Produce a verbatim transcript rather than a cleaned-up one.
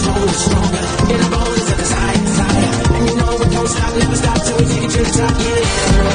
soul is stronger. In our bones at the side, side. And you know we don't stop, never stop till we take it to the top, yeah.